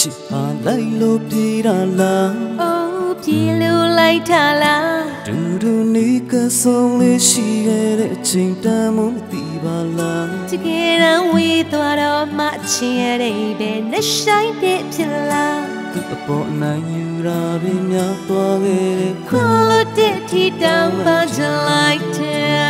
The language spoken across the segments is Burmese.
ချစ်ဟာလိုက်လို့ပြေးတာလားအိုးပြေးလို့လိုက်တာလားဒူဒူနေကဆုံးလေးရှိခဲ့တဲ့အချိန်တမ်းမသိပါလားတကယ်တမ်းဝေးသွားတော့မှချင်ရတဲ့ပဲနဲ့ဆိုင်တဲ့ဖြစ်လားသူ့အပေါ်အနိုင်ယူတာတွေများသွားခဲ့တဲ့ခွန်လို့တဲ့ထီတောင်ပါချလိုက်တဲ့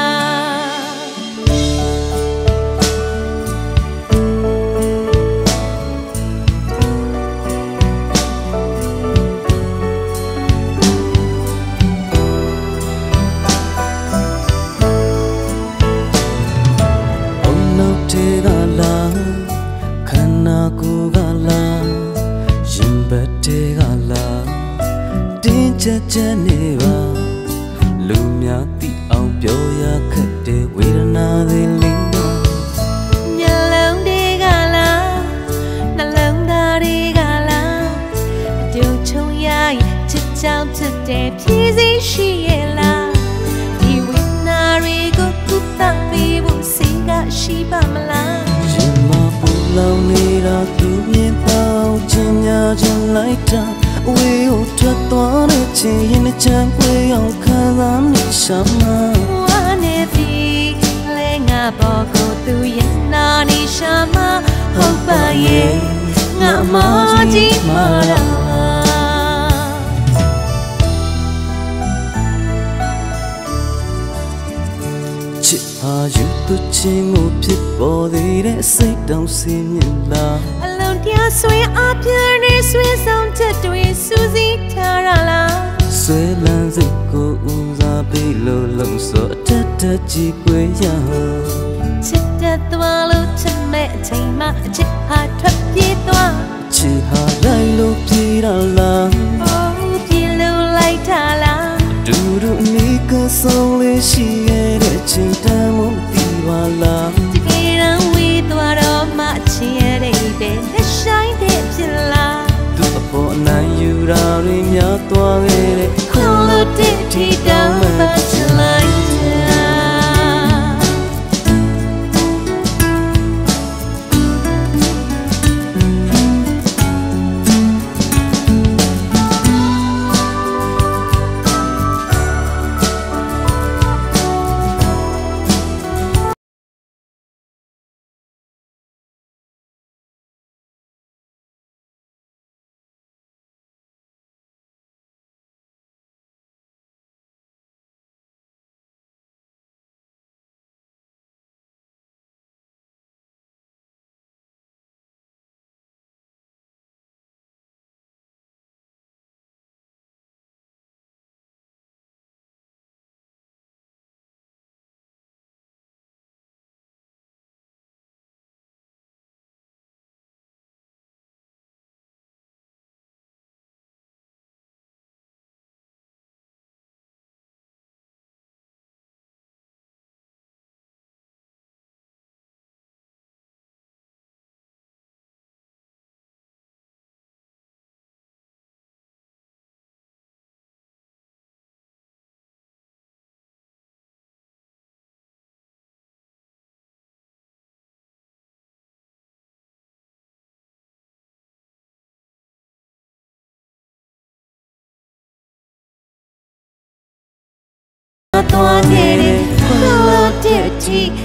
ချက်ချက်နေပါလူများသိအောင်ပြောရခက်တဲ့ဝေဒနာတွေလေးမျက်လုံးတွေကလားနှလုံးသားတွေကလားအတူချုံရရင်ချစ်ချောင်းချစ်တဲ့ဖြည်းစည်းရှိရဲ့လားဒီဝေဒနာတွေကိုကုသပေးဖို့စိတ်ကရှိပါမလားရင်မပူလောင်နေတာသူမြင်တော့ချင်ညာချင်လိုက်တာဝေးကိုထွက်သွားတဲ့ချိန်ရင်ချမ်းခွေအောင်ခံစားနေရှာမှာဝါနေပြီလဲငါပေါ်ကိုသူရဲ့နာနေရှာမှာဟုတ်ပါရဲ့ငါမကြီးမာတာချစ်ဟာယူသူချင်းကိုဖြစ်ပေါ်သေးတဲ့စိတ်တောင်စင်းမြင်လားအလုံးတရားဆွေအပြည့်နဲ့ဆွေဆောင်ချက်တွေစူးစီးထားရလားဆွေလန်းစိတ်ကိုဦးစားပေးလို့လုံစောအထက်ထက်ကြည့်ွယ်ရချစ်တဲ့သွားလို့ချစ်မဲ့အချိန်မှအချစ်ဟာထွက်ပြေးသွားချစ်ဟာလိုက်လို့ပြေးတာလားအိုးပြေးလို့လိုက်တာလားဒူဒူနေကဆုံးလေးရှိရဲ့တဲ့ချိန်တမ်းမသိပါလားတကယ်တမ်းဝေးသွားတော့မှချင်ရတဲ့ပဲလက်ဆိုင်တဲ့ဖြစ်လားသူ့အပေါ်အနိုင်ယူတာတွေများသွားခဲ့တဲ့ခွန်လို့တဲ့ထီတောင်ပါချလိုက်သွားခဲ့တဲ့ခွန်လို့တဲ့ထီ